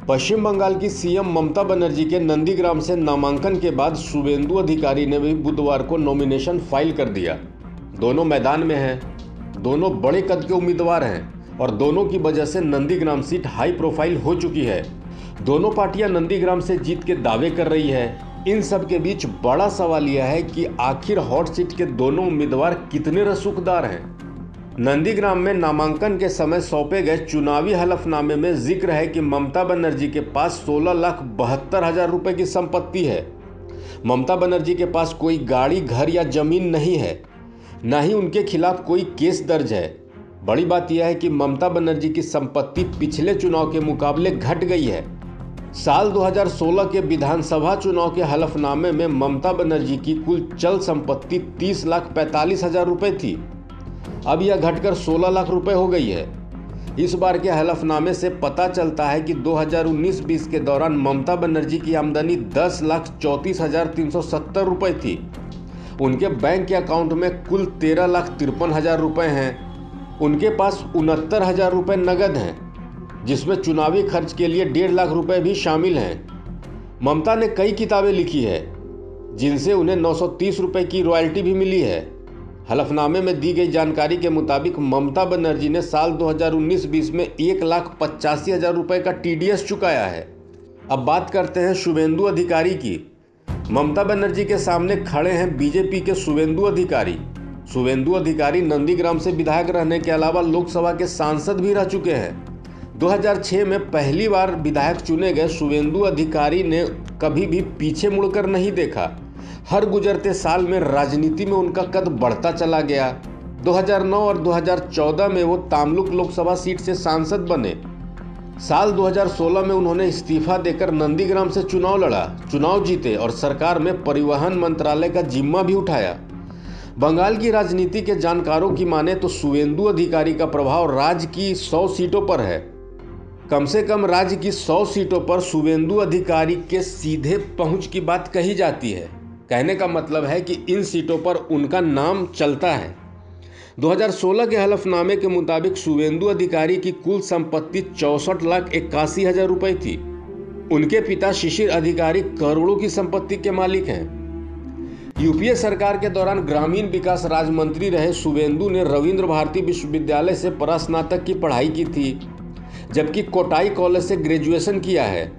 पश्चिम बंगाल की सीएम ममता बनर्जी के नंदीग्राम से नामांकन के बाद शुवेंदु अधिकारी ने भी बुधवार को नॉमिनेशन फाइल कर दिया। दोनों मैदान में हैं, दोनों बड़े कद के उम्मीदवार हैं और दोनों की वजह से नंदीग्राम सीट हाई प्रोफाइल हो चुकी है। दोनों पार्टियां नंदीग्राम से जीत के दावे कर रही है। इन सब के बीच बड़ा सवाल यह है कि आखिर हॉट सीट के दोनों उम्मीदवार कितने रसूखदार हैं। नंदीग्राम में नामांकन के समय सौंपे गए चुनावी हलफनामे में जिक्र है कि ममता बनर्जी के पास 16,72,000 रुपए की संपत्ति है। ममता बनर्जी के पास कोई गाड़ी, घर या जमीन नहीं है, न ही उनके खिलाफ कोई केस दर्ज है। बड़ी बात यह है कि ममता बनर्जी की संपत्ति पिछले चुनाव के मुकाबले घट गई है। साल 2016 के विधानसभा चुनाव के हलफनामे में ममता बनर्जी की कुल चल संपत्ति 30,45,000 रुपए थी। अब यह घटकर 16 लाख रुपए हो गई है। इस बार के हलफनामे से पता चलता है कि 2019-20 के दौरान ममता बनर्जी की आमदनी 10,34,370 रुपए थी। उनके बैंक के अकाउंट में कुल 13,53,000 रुपए हैं। उनके पास 69,000 रुपए नगद हैं, जिसमें चुनावी खर्च के लिए 1.5 लाख रुपए भी शामिल हैं। ममता ने कई किताबें लिखी है, जिनसे उन्हें 930 रुपए की रॉयल्टी भी मिली है। हलफनामे में दी गई जानकारी के मुताबिक ममता बनर्जी ने साल 2019-20 में 1,85,000 रुपए का टीडीएस चुकाया है। अब बात करते हैं शुवेंदु अधिकारी की। ममता बनर्जी के सामने खड़े हैं बीजेपी के शुवेंदु अधिकारी। शुवेंदु अधिकारी नंदीग्राम से विधायक रहने के अलावा लोकसभा के सांसद भी रह चुके हैं। 2006 में पहली बार विधायक चुने गए शुवेंदु अधिकारी ने कभी भी पीछे मुड़कर नहीं देखा। हर गुजरते साल में राजनीति में उनका कद बढ़ता चला गया। 2009 और 2014 में वो तामलुक लोकसभा सीट से सांसद बने। साल 2016 में उन्होंने इस्तीफा देकर नंदीग्राम से चुनाव लड़ा, चुनाव जीते और सरकार में परिवहन मंत्रालय का जिम्मा भी उठाया। बंगाल की राजनीति के जानकारों की माने तो शुवेंदु अधिकारी का प्रभाव राज्य की 100 सीटों पर है। कम से कम राज्य की 100 सीटों पर शुवेंदु अधिकारी के सीधे पहुंच की बात कही जाती है। कहने का मतलब है कि इन सीटों पर उनका नाम चलता है। 2016 के हलफनामे के मुताबिक शुवेंदु अधिकारी की कुल संपत्ति 64,81,000 रुपए थी। उनके पिता शिशिर अधिकारी करोड़ों की संपत्ति के मालिक हैं। यूपीए सरकार के दौरान ग्रामीण विकास राज्य मंत्री रहे शुवेंदु ने रविंद्र भारती विश्वविद्यालय से परास्नातक की पढ़ाई की थी, जबकि कोटाई कॉलेज से ग्रेजुएशन किया है।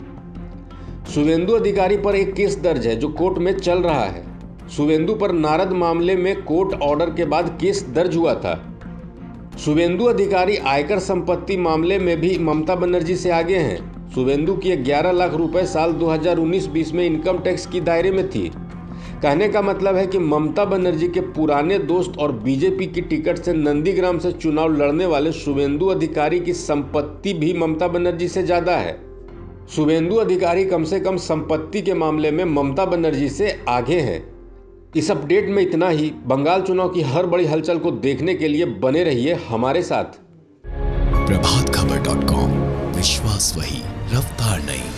शुवेंदु अधिकारी पर एक केस दर्ज है जो कोर्ट में चल रहा है। शुवेंदु पर नारद मामले में कोर्ट ऑर्डर के बाद केस दर्ज हुआ था। शुवेंदु अधिकारी आयकर संपत्ति मामले में भी ममता बनर्जी से आगे हैं। शुवेंदु की 11 लाख रुपए साल 2019-20 में इनकम टैक्स की दायरे में थी। कहने का मतलब है कि ममता बनर्जी के पुराने दोस्त और बीजेपी की टिकट से नंदीग्राम से चुनाव लड़ने वाले शुवेंदु अधिकारी की संपत्ति भी ममता बनर्जी से ज़्यादा है। शुवेंदु अधिकारी कम से कम संपत्ति के मामले में ममता बनर्जी से आगे हैं। इस अपडेट में इतना ही। बंगाल चुनाव की हर बड़ी हलचल को देखने के लिए बने रहिए हमारे साथ। प्रभातखबर.com, विश्वास वही, रफ्तार नहीं।